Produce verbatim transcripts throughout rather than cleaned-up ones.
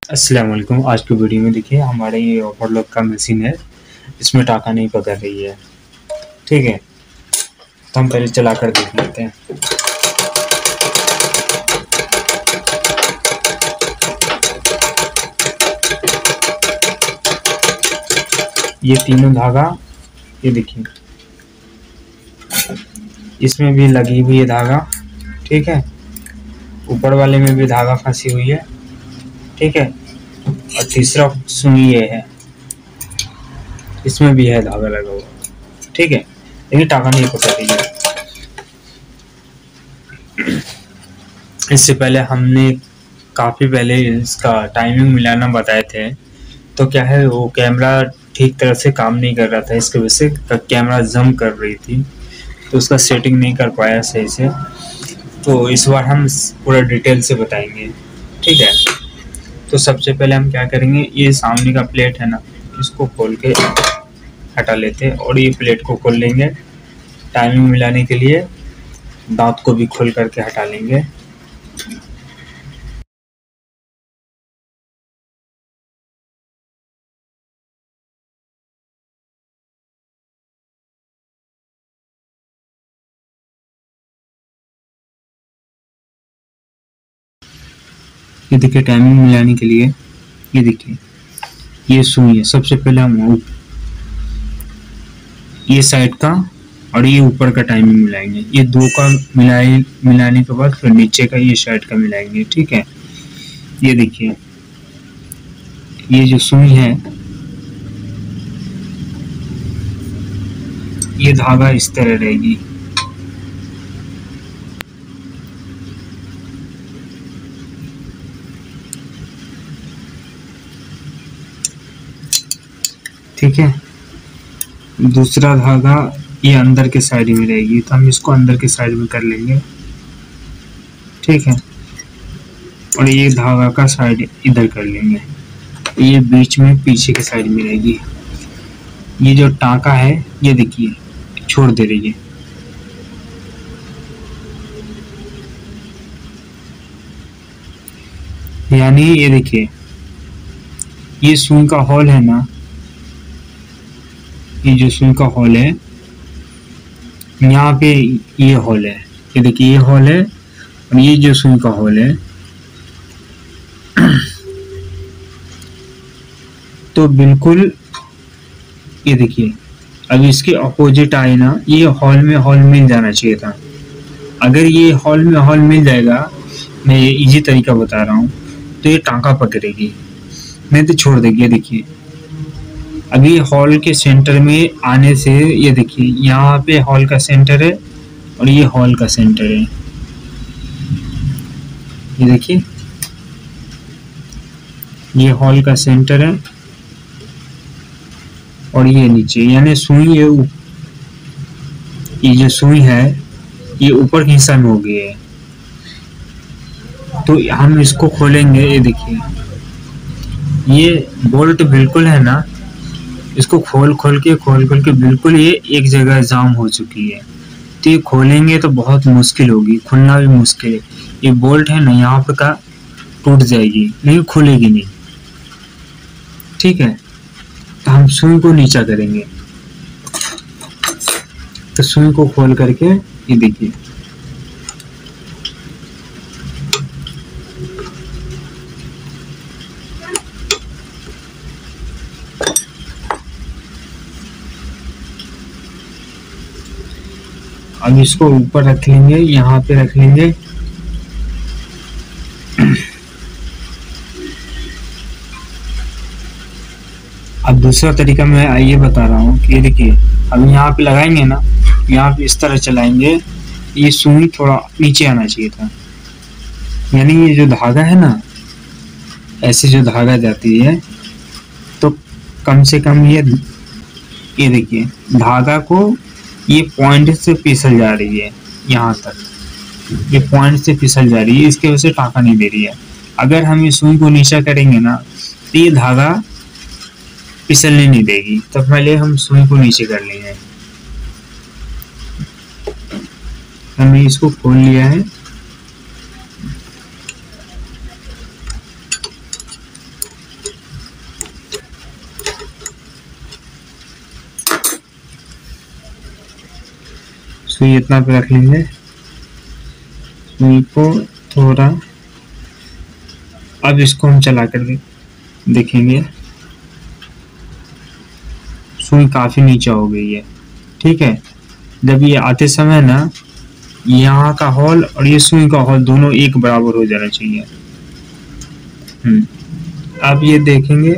अस्सलाम वालेकुम। आज की वीडियो में देखिए हमारे ये ओवरलॉक का मशीन है, इसमें टाका नहीं पकड़ रही है। ठीक है, तो हम पहले चला कर देख लेते हैं। ये तीनों धागा, ये देखिए इसमें भी लगी हुई है धागा। ठीक है, ऊपर वाले में भी धागा फंसी हुई है। ठीक है, और तीसरा सुई ये है, इसमें भी है धागा लगा हुआ। ठीक है, लेकिन टाका नहीं पकड़ रही है। इससे पहले हमने काफ़ी पहले इसका टाइमिंग मिलाना बताए थे, तो क्या है वो कैमरा ठीक तरह से काम नहीं कर रहा था, इसकी वजह से कैमरा जम कर रही थी, तो उसका सेटिंग नहीं कर पाया सही से। तो इस बार हम पूरा डिटेल से बताएंगे। ठीक है, तो सबसे पहले हम क्या करेंगे, ये सामने का प्लेट है ना, इसको खोल के हटा लेते हैं और ये प्लेट को खोल लेंगे। टाइमिंग मिलाने के लिए दांत को भी खोल करके हटा लेंगे। ये देखिए टाइमिंग मिलाने के लिए, ये देखिए ये सुई है। सबसे पहले हम ये साइड का और ये ऊपर का टाइमिंग मिलाएंगे। ये दो का मिलाए मिलाने के बाद फिर नीचे का ये साइड का मिलाएंगे। ठीक है, ये देखिए ये जो सुई है, ये धागा इस तरह रहेगी। ठीक है, दूसरा धागा ये अंदर के साइड में रहेगी, तो हम इसको अंदर के साइड में कर लेंगे। ठीक है, और ये धागा का साइड इधर कर लेंगे, ये बीच में पीछे के साइड में रहेगी। ये जो टाका है ये देखिए छोड़ दे रही है। यानी ये देखिए ये सुई का होल है ना, ये जो सुई का होल है, यहाँ पे ये होल है, ये देखिए ये होल है, और ये जो सुई का होल है, तो बिल्कुल ये देखिए अब इसके अपोजिट आए ना, ये हॉल में हॉल मिल जाना चाहिए था। अगर ये हॉल में हॉल मिल जाएगा, मैं ये इजी तरीका बता रहा हूँ, तो ये टांका पकड़ेगी, नहीं तो छोड़ देगी। ये देखिए अभी हॉल के सेंटर में आने से, ये देखिए यहाँ पे हॉल का सेंटर है और ये हॉल का सेंटर है। ये देखिए ये हॉल का सेंटर है और ये नीचे, यानी सुई है, ये जो सुई है ये ऊपर के हिस्सा में हो गई है। तो हम इसको खोलेंगे। ये देखिए ये बोल्ट बिल्कुल है ना, इसको खोल खोल के खोल खोल के बिल्कुल ये एक जगह जाम हो चुकी है। तो ये खोलेंगे तो बहुत मुश्किल होगी, खुलना भी मुश्किल है। ये बोल्ट है ना यहाँ पर का टूट जाएगी, नहीं खुलेगी नहीं। ठीक है, तो हम सुई को नीचा करेंगे, तो सुई को खोल करके ये देखिए अब इसको ऊपर रख लेंगे, यहाँ पे रख लेंगे। अब दूसरा तरीका मैं ये बता रहा हूँ कि ये देखिए अब यहाँ पे लगाएंगे ना, यहाँ पे इस तरह चलाएंगे, ये सुई थोड़ा नीचे आना चाहिए था। यानी ये जो धागा है ना, ऐसे जो धागा जाती है, तो कम से कम ये ये देखिए धागा को ये पॉइंट से फिसल जा रही है, यहाँ तक ये पॉइंट से फिसल जा रही है, इसके वजह से टाका नहीं दे रही है। अगर हम ये सुई को नीचा करेंगे ना, तो ये धागा फिसलने नहीं देगी। तो पहले हम सुई को नीचे कर लेंगे। हमने इसको खोल लिया है, सुई इतना पे रख लेंगे, सुई को थोड़ा, अब इसको हम चला कर देखेंगे, सुई काफी नीचे हो गई है। ठीक है, जब ये आते समय ना यहाँ का हॉल और ये सुई का हॉल दोनों एक बराबर हो जाना चाहिए। हम्म अब ये देखेंगे,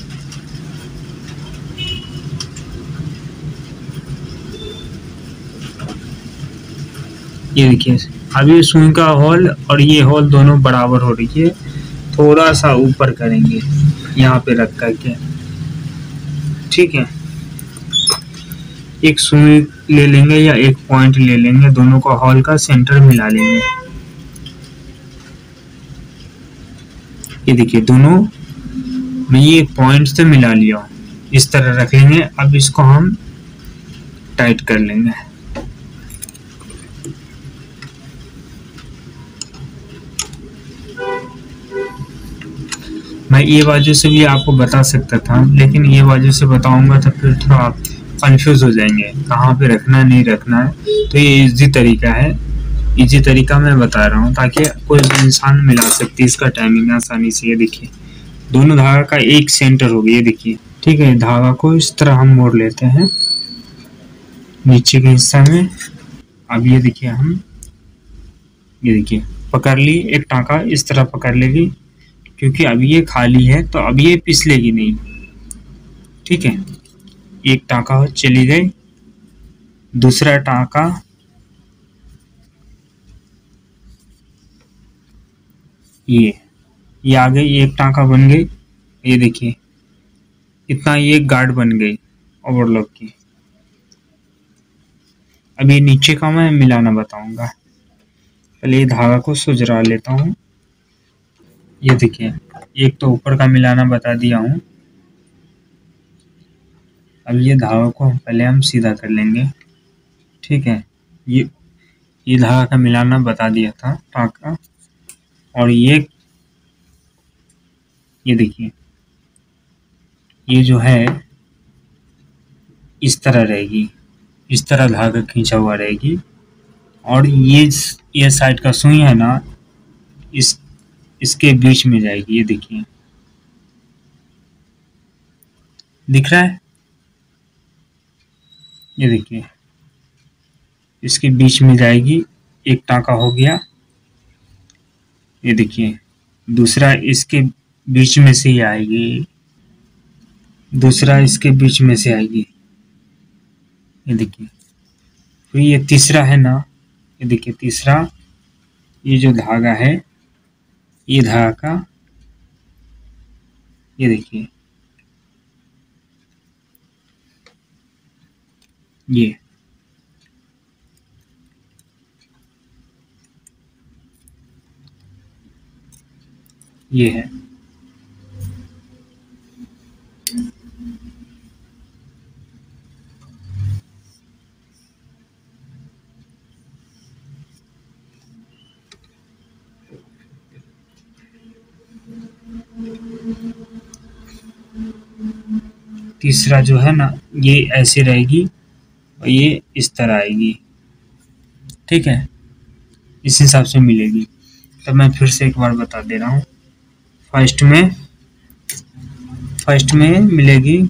ये देखिए अब ये सुई का हॉल और ये हॉल दोनों बराबर हो रही है। थोड़ा सा ऊपर करेंगे यहाँ पे रख करके। ठीक है, एक सुई ले लेंगे या एक पॉइंट ले लेंगे, दोनों का हॉल का सेंटर मिला लेंगे। ये देखिए दोनों में ये पॉइंट से मिला लिया, इस तरह रख लेंगे। अब इसको हम टाइट कर लेंगे। मैं ये बाजू से भी आपको बता सकता था, लेकिन ये बाजू से बताऊंगा तो फिर थोड़ा आप कंफ्यूज हो जाएंगे कहाँ पे रखना है नहीं रखना है। तो ये इजी तरीका है, इजी तरीका मैं बता रहा हूँ ताकि कोई भी इंसान मिला सकती है इसका टाइमिंग आसानी से। ये देखिए दोनों धागा का एक सेंटर हो गया, ये देखिए। ठीक है, धागा को इस तरह हम मोड़ लेते हैं नीचे के हिस्सा में। अब ये देखिए हम, ये देखिए पकड़ ली, एक टाँका इस तरह पकड़ लेगी, क्योंकि अभी ये खाली है तो अब ये पिसलेगी नहीं। ठीक है, एक टाँका चली गई, दूसरा टाँका, ये ये आ गई, एक टाँका बन गई। ये देखिए इतना ये गार्ड बन गई ओवरलॉक की। अब ये नीचे का मैं मिलाना बताऊंगा, पहले ये धागा को सुजरा लेता हूँ। ये देखिए एक तो ऊपर का मिलाना बता दिया हूँ। अब ये धागा को पहले हम सीधा कर लेंगे। ठीक है, ये ये धागा का मिलाना बता दिया था टाँका, और ये ये देखिए ये जो है इस तरह रहेगी, इस तरह धागा खींचा हुआ रहेगी। और ये ये साइड का सुई है ना, इस इसके बीच में जाएगी। ये देखिए दिख रहा है, ये देखिए इसके बीच में जाएगी, एक टाँका हो गया। ये देखिए दूसरा इसके बीच में से ही आएगी, दूसरा इसके बीच में से आएगी। ये देखिए फिर ये तीसरा है ना, ये देखिए तीसरा, ये जो धागा है ये धागा का, ये देखिए ये ये है। तीसरा जो है ना ये ऐसे रहेगी और ये इस तरह आएगी। ठीक है, इस हिसाब से मिलेगी। तो मैं फिर से एक बार बता दे रहा हूँ। फर्स्ट में फर्स्ट में मिलेगी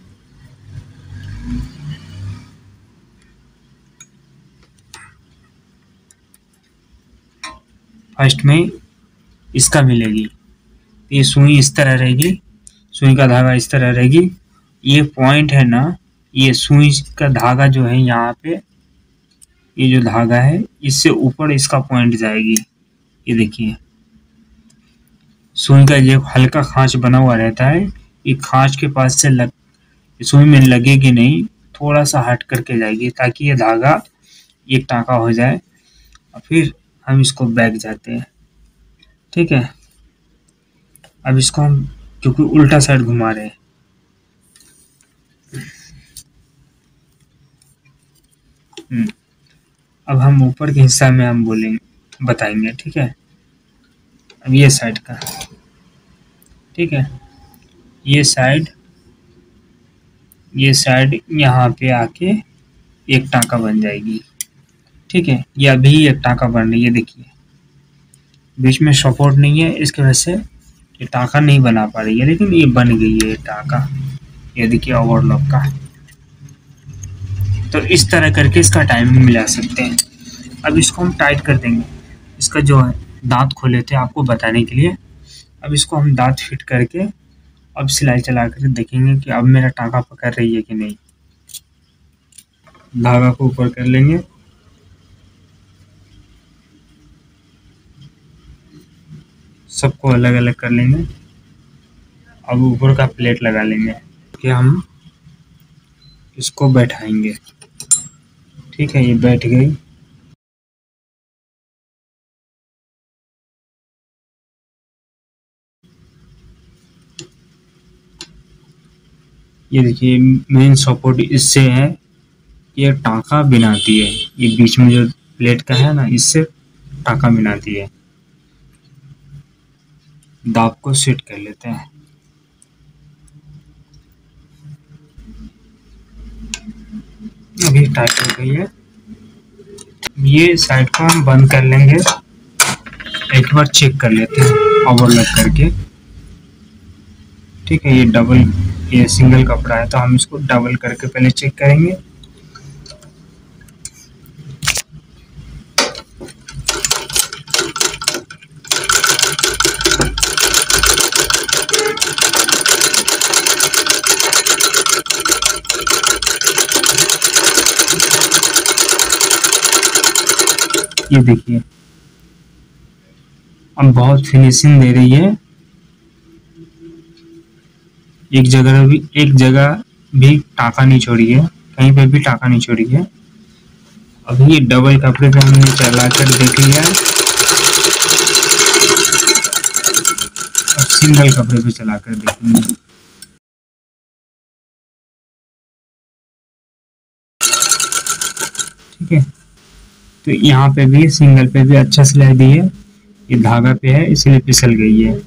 फर्स्ट में इसका मिलेगी, ये सुई इस तरह रहेगी, सुई का धागा इस तरह रहेगी। ये पॉइंट है ना, ये सुई का धागा जो है यहाँ पे, ये जो धागा है इससे ऊपर इसका पॉइंट जाएगी। ये देखिए सुई का जो हल्का खांच बना हुआ रहता है, ये खांच के पास से लग सुई में लगेगी नहीं, थोड़ा सा हट करके जाएगी ताकि ये धागा एक टाँका हो जाए। और फिर हम इसको बैक जाते हैं। ठीक है, अब इसको हम क्योंकि उल्टा साइड घुमा रहे हैं, अब हम ऊपर के हिस्सा में हम बोलेंगे बताएंगे। ठीक है, अब ये साइड का, ठीक है, ये साइड ये साइड यहाँ पे आके एक टाँका बन जाएगी। ठीक है। ये अभी एक टाँका बन रही है, देखिए बीच में सपोर्ट नहीं है, इसकी वजह से ये टाँका नहीं बना पा रही है, लेकिन ये बन गई है टाँका। ये देखिए ओवरलॉक का। तो इस तरह करके इसका टाइमिंग मिला सकते हैं। अब इसको हम टाइट कर देंगे। इसका जो है दांत खोले थे आपको बताने के लिए, अब इसको हम दांत फिट करके अब सिलाई चला कर देखेंगे कि अब मेरा टाँका पकड़ रही है कि नहीं। धागा को ऊपर कर लेंगे, सबको अलग अलग कर लेंगे। अब ऊपर का प्लेट लगा लेंगे कि हम इसको बैठाएंगे। ठीक है, ये बैठ गई। ये देखिए मेन सपोर्ट इससे है, ये टाँका बनाती है। ये बीच में जो प्लेट का है ना, इससे टाँका बनाती है। दाब को सेट कर लेते हैं। अभी टाइट हो गई है। ये साइड को हम बंद कर लेंगे, एक बार चेक कर लेते हैं ओवरलैप करके। ठीक है, ये डबल ये सिंगल कपड़ा है तो हम इसको डबल करके पहले चेक करेंगे। ये देखिए अब बहुत फिनिशिंग दे रही है। एक जगह भी एक जगह भी टाँका नहीं छोड़ी है, कहीं पे भी टाँका नहीं छोड़ी है। अभी ये डबल कपड़े पे हमने चला कर देख लिया है, अब सिंगल कपड़े पे चला कर देखेंगे। ठीक है, तो यहाँ पे भी सिंगल पे भी अच्छा सिलाई दी है। ये धागा पे है इसलिए फिसल गई है।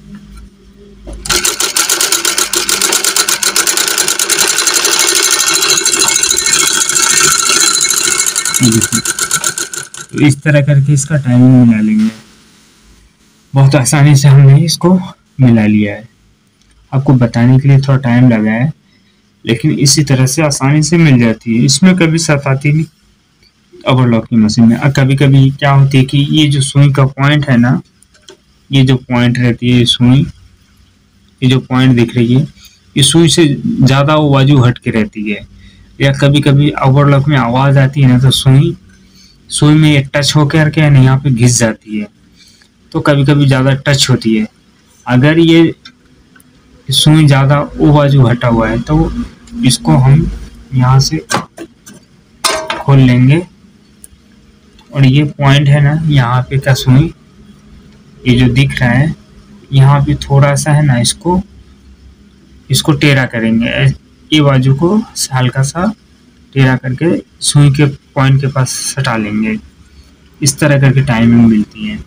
तो इस तरह करके इसका टाइमिंग मिला लेंगे। बहुत आसानी से हमने इसको मिला लिया है। आपको बताने के लिए थोड़ा टाइम लगा है, लेकिन इसी तरह से आसानी से मिल जाती है। इसमें कभी सफाती नहीं ओवरलॉक की मशीन में। और कभी कभी क्या होती है कि ये जो सुई का पॉइंट है ना, ये जो पॉइंट रहती है सुई, ये जो पॉइंट दिख रही है, ये सुई से ज़्यादा वो बाजू हट के रहती है। या कभी कभी ओवरलॉक में आवाज़ आती है ना, तो सुई सुई में एक टच होकर के ना यहाँ पे घिस जाती है, तो कभी कभी ज़्यादा टच होती है। अगर ये सुई ज़्यादा वो बाजू हटा हुआ है तो इसको हम यहाँ से खोल लेंगे, और ये पॉइंट है ना यहाँ पे का सुई, ये जो दिख रहा है यहाँ पे थोड़ा सा है ना, इसको इसको टेढ़ा करेंगे। ये बाजू को हल्का सा टेढ़ा करके सुई के पॉइंट के पास सटा लेंगे। इस तरह करके टाइमिंग मिलती है।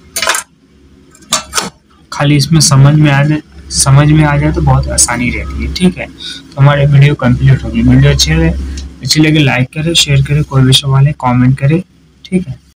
खाली इसमें समझ में आ जाए समझ में आ जाए तो बहुत आसानी रहती है। ठीक है, तो हमारे वीडियो कंप्लीट होगी। वीडियो अच्छी लगे अच्छी लगे लाइक करें, शेयर करें, कोई भी सवाल है कमेंट करें। ठीक है।